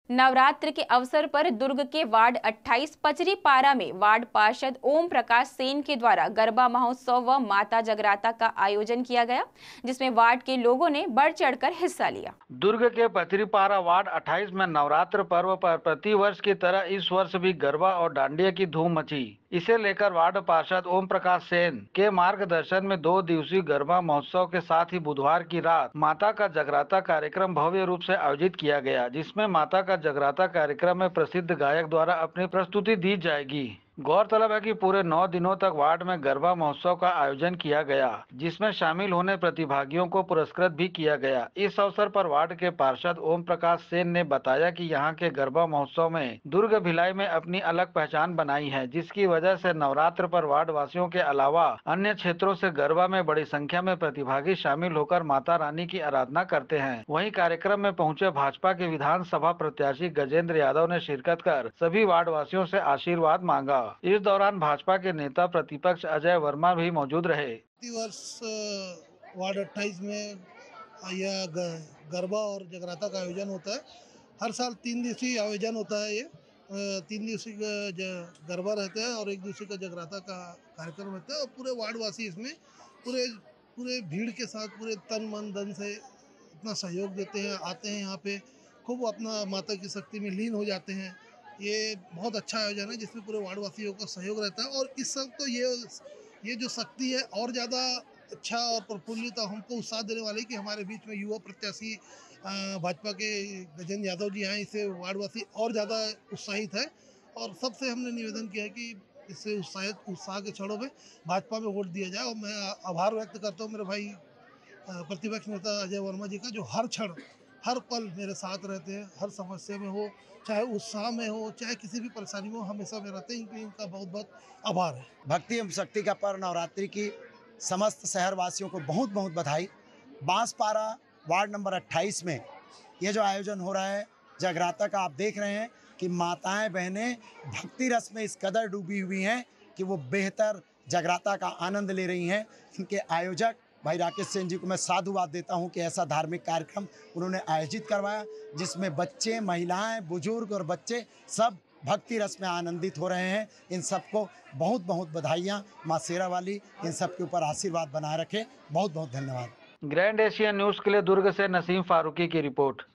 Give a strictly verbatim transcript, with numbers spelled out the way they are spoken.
नवरात्र के अवसर पर दुर्ग के वार्ड अट्ठाईस पचरी पारा में वार्ड पार्षद ओम प्रकाश सेन के द्वारा गरबा महोत्सव व माता जगराता का आयोजन किया गया, जिसमें वार्ड के लोगों ने बढ़ चढ़कर हिस्सा लिया। दुर्ग के पथरीपारा वार्ड अट्ठाईस में नवरात्र पर्व पर प्रति वर्ष की तरह इस वर्ष भी गरबा और डांडिया की धूम मची। इसे लेकर वार्ड पार्षद ओम प्रकाश सेन के मार्गदर्शन में दो दिवसीय गरबा महोत्सव के साथ ही बुधवार की रात माता का जगराता कार्यक्रम भव्य रूप से आयोजित किया गया, जिसमें माता का जगराता कार्यक्रम में प्रसिद्ध गायक द्वारा अपनी प्रस्तुति दी जाएगी। गौरतलब है कि पूरे नौ दिनों तक वार्ड में गरबा महोत्सव का आयोजन किया गया, जिसमें शामिल होने प्रतिभागियों को पुरस्कृत भी किया गया। इस अवसर पर वार्ड के पार्षद ओम प्रकाश सेन ने बताया कि यहाँ के गरबा महोत्सव में दुर्ग भिलाई में अपनी अलग पहचान बनाई है, जिसकी वजह से नवरात्र पर वार्ड वासियों के अलावा अन्य क्षेत्रों से गरबा में बड़ी संख्या में प्रतिभागी शामिल होकर माता रानी की आराधना करते हैं। वहीं कार्यक्रम में पहुंचे भाजपा के विधानसभा प्रत्याशी गजेंद्र यादव ने शिरकत कर सभी वार्ड वासियों से आशीर्वाद मांगा। इस दौरान भाजपा के नेता प्रतिपक्ष अजय वर्मा भी मौजूद रहे। वर्ष वार्ड अट्ठाईस में यह गरबा और जगराता का आयोजन होता है। हर साल तीन दिवसीय आयोजन होता है। ये तीन दिवसीय गरबा रहता है और एक दिवसीय का जगराता का कार्यक्रम रहता है और पूरे वार्डवासी इसमें पूरे पूरे भीड़ के साथ पूरे तन मन धन से इतना सहयोग देते हैं, आते हैं यहाँ पे खूब अपना माता की शक्ति में लीन हो जाते हैं। ये बहुत अच्छा आयोजन है जिसमें पूरे वार्डवासियों का सहयोग रहता है और इस सब तो ये ये जो शक्ति है और ज़्यादा अच्छा और प्रफुल्लित हमको उत्साह देने वाली कि हमारे बीच में युवा प्रत्याशी भाजपा के गजेंद्र यादव जी हैं। इससे वार्डवासी और ज़्यादा उत्साहित है और सबसे हमने निवेदन किया है कि इससे उत्साहित उत्साह के क्षणों में भाजपा में वोट दिया जाए। और मैं आभार व्यक्त करता हूँ मेरे भाई प्रतिपक्ष नेता अजय वर्मा जी का, जो हर क्षण हर पल मेरे साथ रहते हैं, हर समस्या में हो, चाहे उत्साह में हो, चाहे किसी भी परेशानी में हो, हमेशा में रहते हैं। इनके इनका बहुत बहुत आभार है। भक्ति एवं शक्ति का पर्व नवरात्रि की समस्त शहरवासियों को बहुत बहुत बधाई। बांसपारा वार्ड नंबर अट्ठाईस में ये जो आयोजन हो रहा है जगराता का, आप देख रहे हैं कि माताएं बहनें भक्ति रस में इस कदर डूबी हुई हैं कि वो बेहतर जगराता का आनंद ले रही हैं। इनके आयोजक भाई राकेश सेन जी को मैं साधुवाद देता हूं कि ऐसा धार्मिक कार्यक्रम उन्होंने आयोजित करवाया, जिसमें बच्चे, महिलाएं, बुजुर्ग और बच्चे सब भक्ति रस में आनंदित हो रहे हैं। इन सबको बहुत बहुत बधाइयाँ। माँ शेरा वाली इन सब के ऊपर आशीर्वाद बनाए रखे। बहुत बहुत धन्यवाद। ग्रैंड एशिया न्यूज़ के लिए दुर्ग से नसीम फारूकी की रिपोर्ट।